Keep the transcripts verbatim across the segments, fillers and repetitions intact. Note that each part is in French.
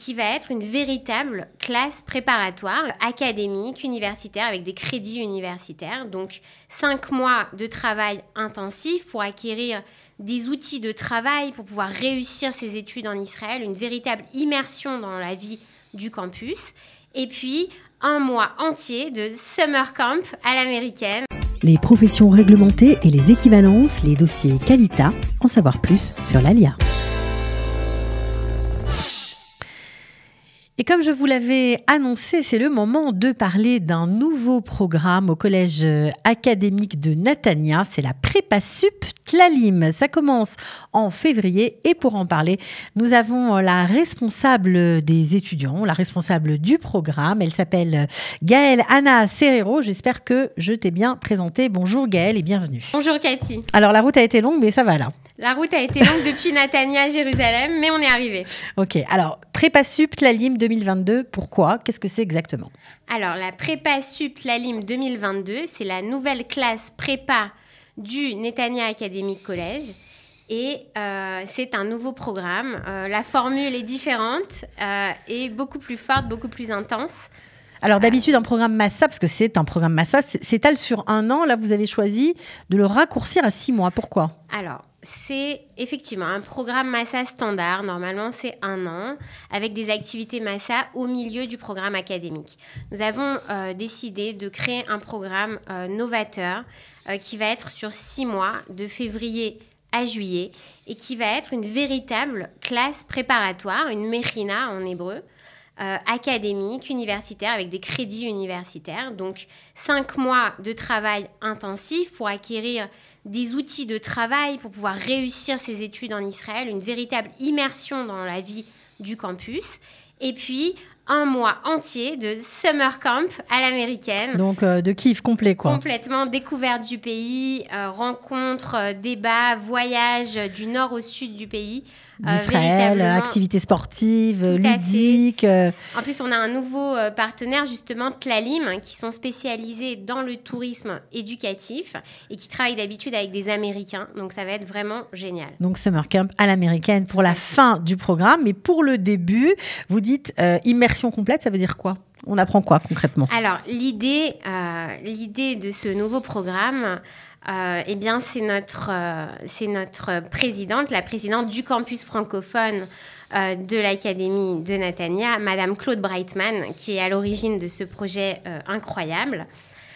qui va être une véritable classe préparatoire académique, universitaire, avec des crédits universitaires. Donc, cinq mois de travail intensif pour acquérir des outils de travail pour pouvoir réussir ses études en Israël, une véritable immersion dans la vie du campus. Et puis, un mois entier de summer camp à l'américaine. Les professions réglementées et les équivalences, les dossiers Qualita, en savoir plus sur l'A L I A. Et comme je vous l'avais annoncé, c'est le moment de parler d'un nouveau programme au collège académique de Netanya. C'est la Prépa Sup Tlalim. Ça commence en février et pour en parler, nous avons la responsable des étudiants, la responsable du programme. Elle s'appelle Gaëlle Anna Serrero. J'espère que je t'ai bien présentée. Bonjour Gaëlle et bienvenue. Bonjour Cathy. Alors la route a été longue mais ça va là. La route a été longue depuis Netanya à Jérusalem, mais on est arrivé. Ok, alors Prépa Sup Tlalim deux mille vingt-deux, pourquoi? Qu'est-ce que c'est exactement? Alors la Prépa Sup Tlalim deux mille vingt-deux, c'est la nouvelle classe prépa du Netanya Academic College. Et euh, c'est un nouveau programme. Euh, la formule est différente euh, et beaucoup plus forte, beaucoup plus intense. Alors d'habitude, un programme Massa, parce que c'est un programme Massa, s'étale sur un an. Là, vous avez choisi de le raccourcir à six mois. Pourquoi? Alors, c'est effectivement un programme Massa standard. Normalement, c'est un an, avec des activités Massa au milieu du programme académique. Nous avons euh, décidé de créer un programme euh, novateur euh, qui va être sur six mois, de février à juillet, et qui va être une véritable classe préparatoire, une mechina en hébreu, Euh, académique, universitaire, avec des crédits universitaires. Donc, cinq mois de travail intensif pour acquérir des outils de travail pour pouvoir réussir ses études en Israël, une véritable immersion dans la vie du campus. Et puis, un mois entier de summer camp à l'américaine. Donc, euh, de kiff complet, quoi. Complètement, découverte du pays, euh, rencontres, euh, débats, voyages du nord au sud du pays. D'Israël, euh, activités sportives, ludiques. Euh... En plus, on a un nouveau euh, partenaire, justement, Tlalim, qui sont spécialisés dans le tourisme éducatif et qui travaillent d'habitude avec des Américains. Donc, ça va être vraiment génial. Donc, Summer Camp à l'américaine pour la fin du programme. Mais pour le début, vous dites euh, immersion complète, ça veut dire quoi? On apprend quoi concrètement? Alors, l'idée, euh, l'idée de ce nouveau programme... Euh, eh bien, c'est notre, euh, c'est notre présidente, la présidente du campus francophone euh, de l'Académie de Netanya, Madame Claude Breitman, qui est à l'origine de ce projet euh, incroyable,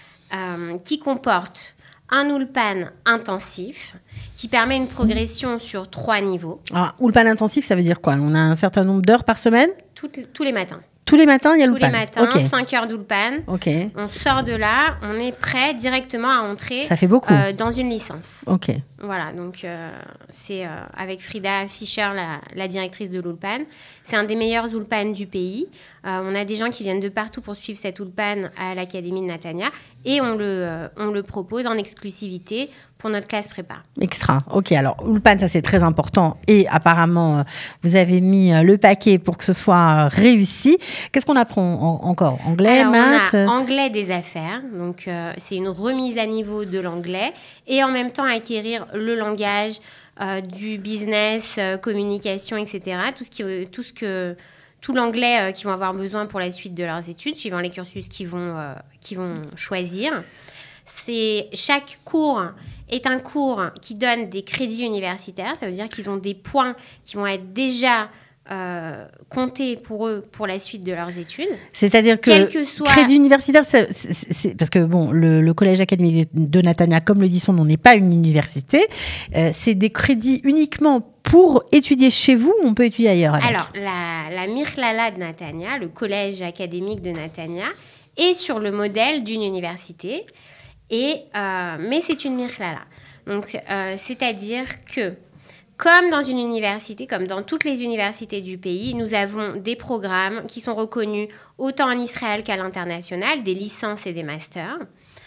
euh, qui comporte un Ulpan intensif, qui permet une progression sur trois niveaux. Alors, Ulpan intensif, ça veut dire quoi? On a un certain nombre d'heures par semaine? Tout, tous les matins. Tous les matins, il y a l'Ulpan. Tous les matins, okay. cinq heures d'Ulpan. Okay. On sort de là, on est prêt directement à entrer Ça fait beaucoup. Euh, dans une licence. Ok. Voilà, donc euh, c'est euh, avec Frida Fischer, la, la directrice de l'Ulpan. C'est un des meilleurs Ulpan du pays. Euh, on a des gens qui viennent de partout pour suivre cet Ulpan à l'Académie de Netanya et on le, euh, on le propose en exclusivité pour notre classe prépa. Extra, ok. Alors, Ulpan, ça c'est très important et apparemment, vous avez mis le paquet pour que ce soit réussi. Qu'est-ce qu'on apprend en, encore? Anglais, Alors, maths? On a anglais des affaires, donc euh, c'est une remise à niveau de l'anglais et en même temps acquérir le langage euh, du business, euh, communication, et cetera. Tout ce qui, tout ce que, tout l'anglais euh, qu'ils vont avoir besoin pour la suite de leurs études, suivant les cursus qu'ils vont, euh, qu'ils vont choisir. C'est, chaque cours est un cours qui donne des crédits universitaires. Ça veut dire qu'ils ont des points qui vont être déjà euh, comptés pour eux pour la suite de leurs études. C'est-à-dire que, Quel que soit... crédit universitaire, c'est, c'est, c'est, parce que bon, le, le collège académique de Netanya, comme le dit son nom, n'est pas une université. Euh, c'est des crédits uniquement pour étudier chez vous ou on peut étudier ailleurs avec? Alors, la, la Mirklala de Netanya, le collège académique de Netanya, est sur le modèle d'une université. Et, euh, mais c'est une Mirklala. Donc, euh, c'est-à-dire que, comme dans une université, comme dans toutes les universités du pays, nous avons des programmes qui sont reconnus autant en Israël qu'à l'international, des licences et des masters.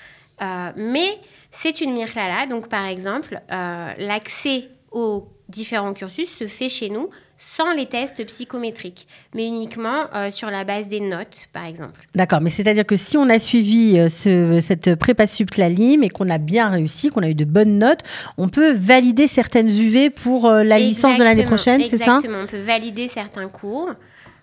Euh, mais c'est une Mirklala. Donc, par exemple, euh, l'accès aux différents cursus se fait chez nous sans les tests psychométriques, mais uniquement euh, sur la base des notes, par exemple. D'accord, mais c'est-à-dire que si on a suivi euh, ce, cette prépa sup Tlalim et qu'on a bien réussi, qu'on a eu de bonnes notes, on peut valider certaines U V pour euh, la Exactement, licence de l'année prochaine, c'est ça? Exactement, on peut valider certains cours.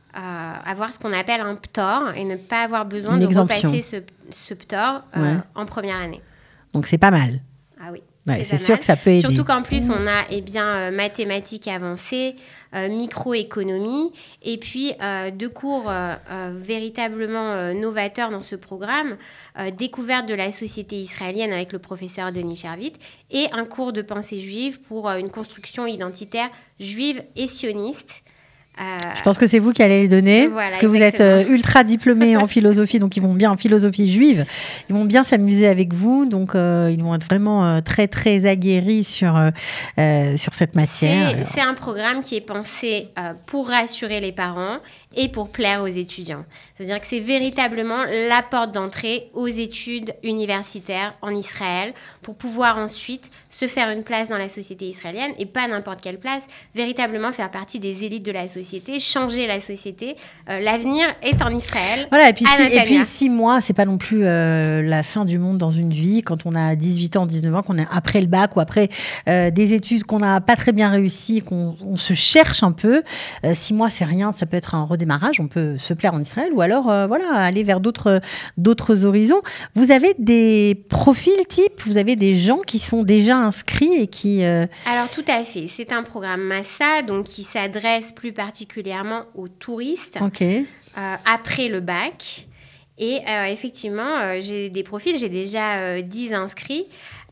euh, avoir ce qu'on appelle un ptor et ne pas avoir besoin Une de exemption. repasser ce, ce ptor euh, Ouais. en première année. Donc, c'est pas mal. Ah oui. Ouais, c'est pas sûr mal. que ça peut aider. Surtout qu'en plus, on a eh bien, euh, mathématiques avancées, euh, microéconomie, et puis euh, deux cours euh, euh, véritablement euh, novateurs dans ce programme, euh, découverte de la société israélienne avec le professeur Denis Chervit, et un cours de pensée juive pour euh, une construction identitaire juive et sioniste. Euh, Je pense que c'est vous qui allez les donner, Voilà, parce que vous êtes euh, ultra diplômés en philosophie, donc ils vont bien en philosophie juive, ils vont bien s'amuser avec vous, donc euh, ils vont être vraiment euh, très très aguerris sur, euh, sur cette matière. C'est, c'est un programme qui est pensé euh, pour rassurer les parents et pour plaire aux étudiants. C'est-à-dire que c'est véritablement la porte d'entrée aux études universitaires en Israël pour pouvoir ensuite se faire une place dans la société israélienne, et pas n'importe quelle place, véritablement faire partie des élites de la société, changer la société. Euh, l'avenir est en Israël. Voilà, et puis, à six, et Netanya. puis six mois, c'est pas non plus euh, la fin du monde dans une vie, quand on a dix-huit ans, dix-neuf ans, qu'on est après le bac ou après euh, des études qu'on n'a pas très bien réussi, qu'on on se cherche un peu. Euh, six mois, c'est rien, ça peut être un redémarrage, on peut se plaire en Israël ou alors euh, voilà, aller vers d'autres, d'autres horizons. Vous avez des profils types, vous avez des gens qui sont déjà inscrits et qui... Euh... Alors tout à fait, c'est un programme Massa, donc qui s'adresse plus particulièrement aux touristes Ok. euh, après le bac. Et euh, effectivement, euh, j'ai des profils, j'ai déjà euh, dix inscrits.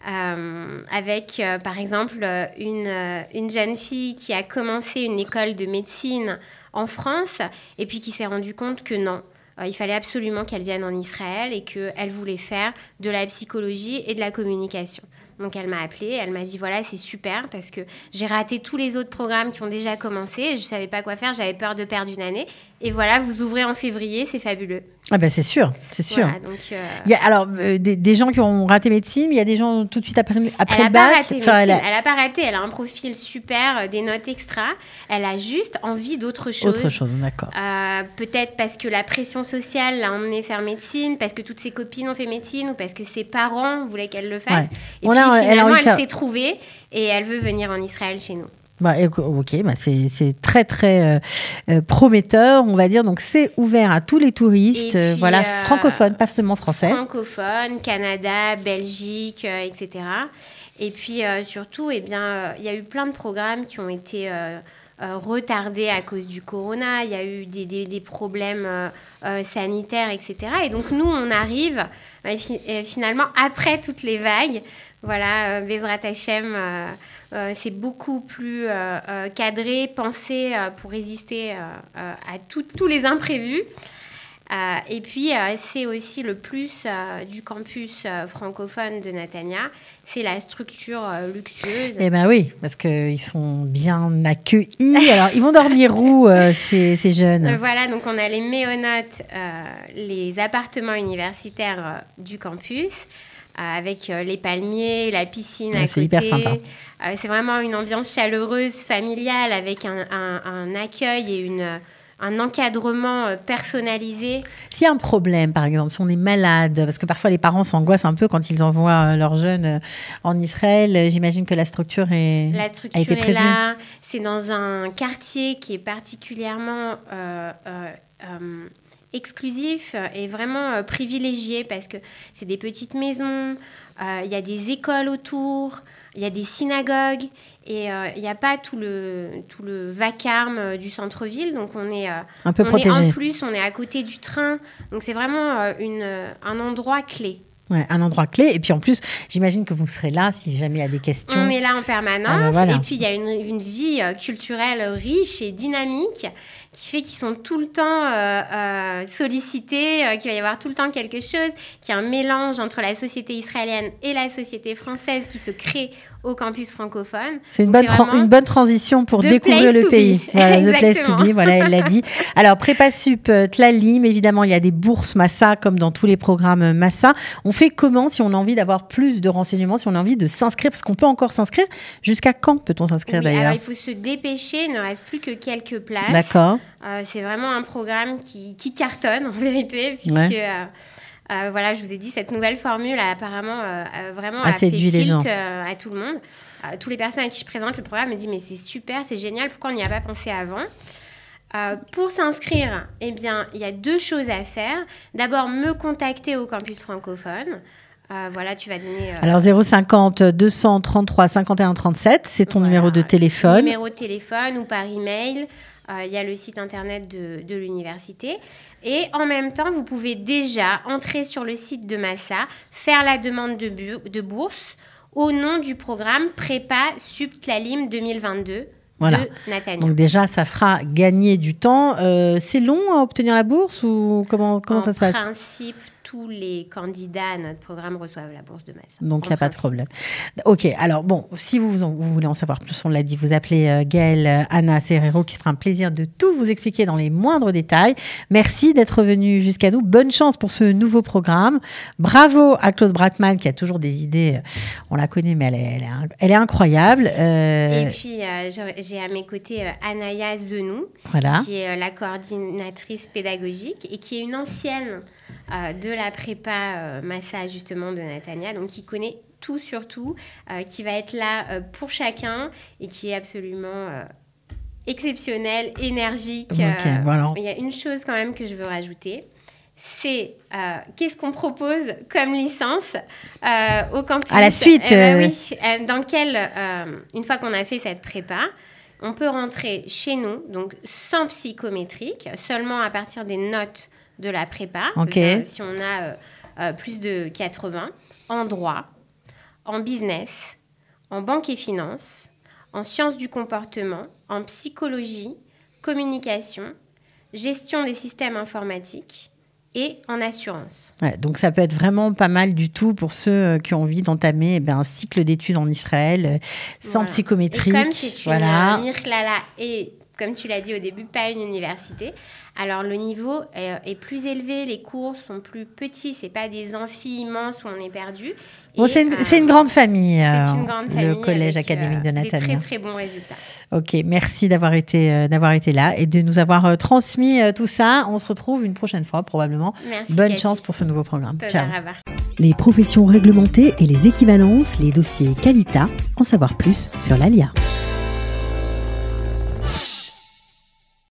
Euh, avec euh, par exemple une, euh, une jeune fille qui a commencé une école de médecine en France et puis qui s'est rendue compte que non, euh, il fallait absolument qu'elle vienne en Israël et qu'elle voulait faire de la psychologie et de la communication. Donc elle m'a appelée, elle m'a dit voilà, c'est super parce que j'ai raté tous les autres programmes qui ont déjà commencé, je ne savais pas quoi faire, j'avais peur de perdre une année. Et voilà, vous ouvrez en février, c'est fabuleux. Ah ben c'est sûr, c'est sûr. Voilà, donc, euh... il y a alors euh, des, des gens qui ont raté médecine, mais il y a des gens tout de suite après, après elle le a bac. Pas raté Enfin, elle, elle, a... a... elle a pas raté, elle a un profil super, euh, des notes extra. Elle a juste envie d'autre chose. Autre chose, d'accord. Euh, peut-être parce que la pression sociale l'a emmenée faire médecine, parce que toutes ses copines ont fait médecine, ou parce que ses parents voulaient qu'elle le fasse. Ouais. Et bon, puis là, finalement, elle, elle s'est trouvée et elle veut venir en Israël chez nous. Bah, ok, bah c'est, c'est très très euh, prometteur, on va dire. Donc c'est ouvert à tous les touristes, puis, euh, voilà, euh, francophones, pas seulement français. Francophones, Canada, Belgique, euh, et cetera. Et puis euh, surtout, eh bien, il euh, y a eu plein de programmes qui ont été euh, euh, retardés à cause du corona. Il y a eu des, des, des problèmes euh, euh, sanitaires, et cetera. Et donc nous, on arrive euh, fi- euh, finalement après toutes les vagues. Voilà, euh, Bezrat Hashem. Euh, Euh, c'est beaucoup plus euh, euh, cadré, pensé euh, pour résister euh, euh, à tout, tous les imprévus. Euh, et puis, euh, c'est aussi le plus euh, du campus euh, francophone de Netanya, c'est la structure euh, luxueuse. Eh bien oui, parce qu'ils sont bien accueillis. Alors, ils vont dormir où, euh, ces, ces jeunes euh, Voilà, donc on a les méonotes, euh, les appartements universitaires euh, du campus, avec euh, les palmiers, la piscine à ouais, côté. C'est hyper sympa. Euh, c'est vraiment une ambiance chaleureuse, familiale, avec un, un, un accueil et une, un encadrement euh, personnalisé. S'il y a un problème, par exemple, si on est malade, parce que parfois les parents s'angoissent un peu quand ils envoient leurs jeunes en Israël, j'imagine que la structure, est, la structure a été prévue. est là. C'est dans un quartier qui est particulièrement... Euh, euh, euh, exclusif et vraiment euh, privilégié parce que c'est des petites maisons, il euh, y a des écoles autour, il y a des synagogues et il euh, n'y a pas tout le, tout le vacarme euh, du centre-ville. Donc on est, euh, un peu on protégé. Est, en plus, on est à côté du train. Donc c'est vraiment euh, une, un endroit clé. Ouais, un endroit clé. Et puis en plus, j'imagine que vous serez là si jamais il y a des questions. On est là en permanence. Ah ben voilà. Et puis il y a une, une vie euh, culturelle riche et dynamique qui fait qu'ils sont tout le temps euh, euh, sollicités, euh, qu'il va y avoir tout le temps quelque chose, qu'il y a un mélange entre la société israélienne et la société française qui se crée au campus francophone. C'est une, bonne, tra- une bonne transition pour découvrir le pays. Voilà, the place to be, voilà, elle l'a dit. Alors, Prépa Sup, Tlalim, évidemment, il y a des bourses Massa, comme dans tous les programmes Massa. On fait comment si on a envie d'avoir plus de renseignements, si on a envie de s'inscrire, parce qu'on peut encore s'inscrire. Jusqu'à quand peut-on s'inscrire, oui, d'ailleurs ? Alors, il faut se dépêcher, il ne reste plus que quelques places. D'accord. Euh, c'est vraiment un programme qui, qui cartonne, en vérité, puisque... Ouais. Euh, Euh, voilà, je vous ai dit, cette nouvelle formule a apparemment euh, vraiment a a fait séduit les gens. Euh, à tout le monde. Euh, toutes les personnes à qui je présente le programme me disent mais c'est super, c'est génial, pourquoi on n'y a pas pensé avant ? Euh, pour s'inscrire, eh bien, il y a deux choses à faire. D'abord, me contacter au campus francophone. Euh, voilà, tu vas donner... Euh, Alors, zéro cinquante, deux cent trente-trois, cinquante et un, trente-sept, c'est ton voilà, numéro de téléphone. Numéro de téléphone ou par email. Euh, il y a le site internet de, de l'université. Et en même temps, vous pouvez déjà entrer sur le site de Massa, faire la demande de, bu- de bourse au nom du programme Prépa Sup Tlalim deux mille vingt-deux. Voilà. De Natania. Donc déjà, ça fera gagner du temps. Euh, c'est long à obtenir la bourse ou comment, comment en ça se passe? En principe, tous les candidats à notre programme reçoivent la bourse de Massa. Donc, il n'y a pas de problème. Ok, alors bon, si vous, vous voulez en savoir plus, on l'a dit, vous appelez euh, Gaëlle euh, Anna Serrero, qui se fera un plaisir de tout vous expliquer dans les moindres détails. Merci d'être venu jusqu'à nous. Bonne chance pour ce nouveau programme. Bravo à Claude Brackman, qui a toujours des idées, on la connaît, mais elle est, elle est, elle est incroyable. Euh... Et puis, euh, j'ai à mes côtés euh, Anaya Zenou, voilà. qui est euh, la coordinatrice pédagogique et qui est une ancienne Euh, de la prépa euh, Massa justement de Natania, donc qui connaît tout sur tout, euh, qui va être là euh, pour chacun et qui est absolument euh, exceptionnel, énergique. Okay, euh, voilà. Il y a une chose quand même que je veux rajouter, c'est euh, qu'est-ce qu'on propose comme licence euh, au campus. À la suite. Eh ben, euh... oui, euh, dans quelle, euh, une fois qu'on a fait cette prépa, on peut rentrer chez nous, donc sans psychométrique, seulement à partir des notes de la prépa, okay. si on a euh, euh, plus de quatre-vingts, en droit, en business, en banque et finance, en sciences du comportement, en psychologie, communication, gestion des systèmes informatiques et en assurance. Ouais, donc ça peut être vraiment pas mal du tout pour ceux qui ont envie d'entamer eh bien, un cycle d'études en Israël euh, sans voilà. psychométrique. Et comme c'est une voilà. euh, Mirklala et, comme tu l'as dit au début, pas une université, alors le niveau est, est plus élevé, les cours sont plus petits, c'est pas des amphis immenses où on est perdu. Bon, c'est une, euh, une grande famille, euh, une grande famille le collège avec, académique de Natania. Des très très bons résultats. Ok, merci d'avoir été, euh, d'avoir été là et de nous avoir euh, transmis euh, tout ça. On se retrouve une prochaine fois probablement. Merci, Bonne Cathy. chance pour ce nouveau programme. Toda Ciao. Rabba. Les professions réglementées et les équivalences, les dossiers Qualita, en savoir plus sur l'Alia.